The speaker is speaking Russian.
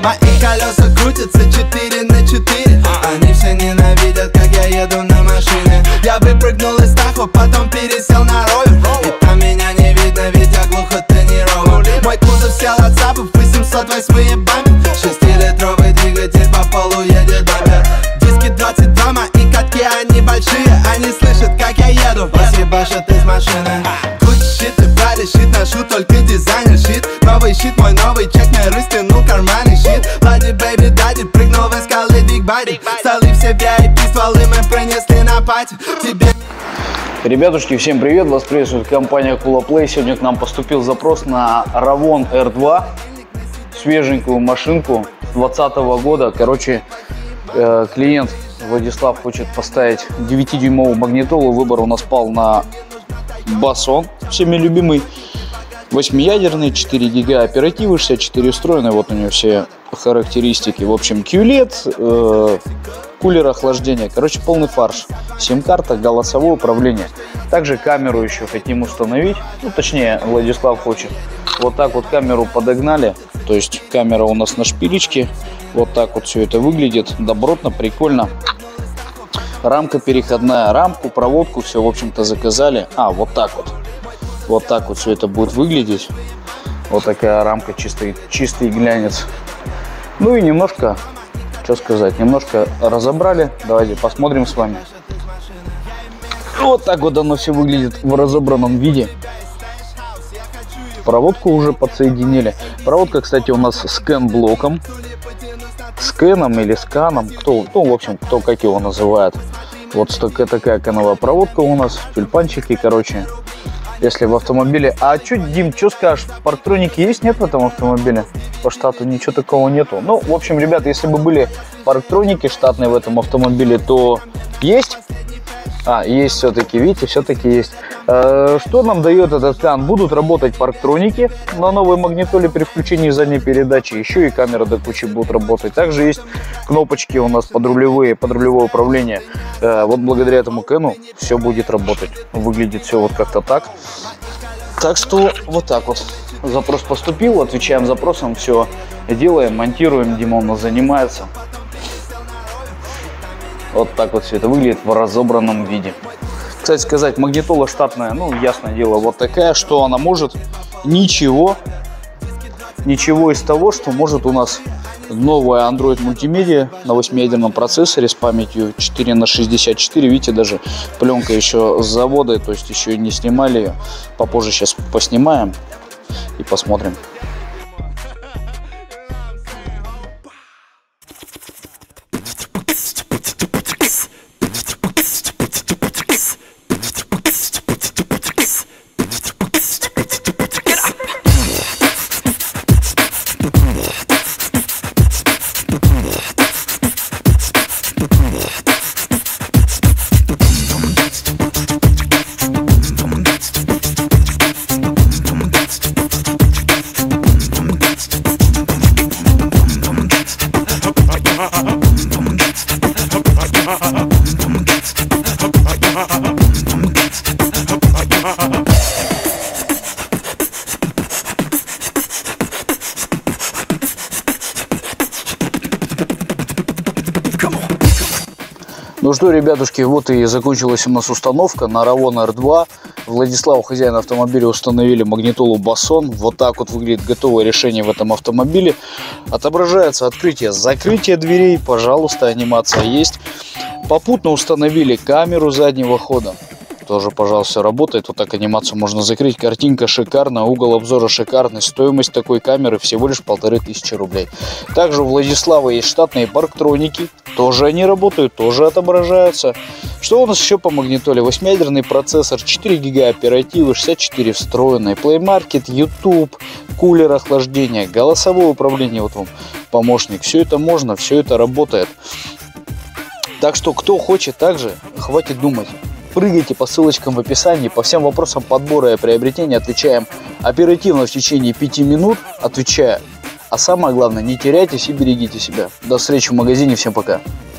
Мои колеса крутятся 4×4. Они все ненавидят, как я еду на машине. Я выпрыгнул из Тахо, потом пересел на Ровер. И там меня не видно, ведь я глухо тренирован. Мой кузов сел от САПов, 808 бампер. 6-литровый двигатель по полу едет бампер. Диски 22, мои катки, они большие. Они слышат, как я еду, посъебашат из машины. Щит и брали щит, ношу только дизайнер щит. Новый щит, мой новый чек, не растянул карманный щит. Лади, бэйби, дади, прыгнул в эскалы, биг бади. Столы все VIP, стволы мы принесли на пати. Тебе... Ребятушки, всем привет, вас приветствует компания Kula Play. Сегодня к нам поступил запрос на Ravon R2. Свеженькую машинку 2020 года. Короче, клиент Владислав хочет поставить 9-дюймовую магнитолу. Выбор у нас пал на Басон, всеми любимый, 8-ядерный, 4 гига оперативы, 64 встроенные, вот у него все характеристики. В общем, QLED, кулер охлаждения, короче, полный фарш. Сим-карта, голосовое управление. Также камеру еще хотим установить, ну, точнее, Владислав хочет. Вот так вот камеру подогнали, то есть камера у нас на шпилечке. Вот так вот все это выглядит, добротно, прикольно. Рамка переходная, рамку, проводку, все, в общем-то, заказали. Вот так вот. Вот так вот все это будет выглядеть. Вот такая рамка, чистый глянец. Ну и немножко, что сказать, немножко разобрали. Давайте посмотрим с вами. Вот так вот оно все выглядит в разобранном виде. Проводку уже подсоединили. Проводка, кстати, у нас с скэн-блоком. Скэном или сканом, кто, ну, в общем, кто как его называет. Вот такая коновая проводка у нас, тюльпанчики, короче, если в автомобиле. А что, Дим, что скажешь, парктроники есть, нет в этом автомобиле? По штату ничего такого нету. Ну, в общем, ребята, если бы были парктроники штатные в этом автомобиле, то есть. Есть все-таки, видите, все-таки есть. Что нам дает этот скан? Будут работать парктроники на новой магнитоле при включении задней передачи. Еще и камера до кучи будет работать. Также есть кнопочки у нас подрулевое управление. Вот благодаря этому Кэну все будет работать. Выглядит все вот как-то так. Так что вот так вот. Запрос поступил, отвечаем запросом, все делаем, монтируем. Дима у нас занимается. Вот так вот все это выглядит в разобранном виде. Кстати сказать, магнитола штатная, ну, ясное дело, вот такая. Что она может? Ничего. Ничего из того, что может у нас новая Android мультимедиа на 8-ядерном процессоре с памятью 4×64. Видите, даже пленка еще с завода, то есть еще не снимали ее. Попозже сейчас поснимаем и посмотрим. Ну что, ребятушки, вот и закончилась у нас установка на Ravon R2. Владиславу, хозяину автомобиля, установили магнитолу Басон. Вот так вот выглядит готовое решение в этом автомобиле. Отображается открытие, закрытие дверей. Пожалуйста, анимация есть. Попутно установили камеру заднего хода. Тоже, пожалуйста, работает. Вот так анимацию можно закрыть. Картинка шикарная, угол обзора шикарный. Стоимость такой камеры всего лишь 1500 рублей. Также у Владислава есть штатные парктроники. Тоже они работают, тоже отображаются. Что у нас еще по магнитоле? 8-ядерный процессор, 4 гига оперативы, 64 встроенные. Play Market, YouTube, кулер охлаждения, голосовое управление. Вот вам помощник. Все это можно, все это работает. Так что, кто хочет, также хватит думать. Прыгайте по ссылочкам в описании. По всем вопросам подбора и приобретения отвечаем оперативно в течение 5 минут. Отвечая. А самое главное, не теряйтесь и берегите себя. До встречи в магазине. Всем пока.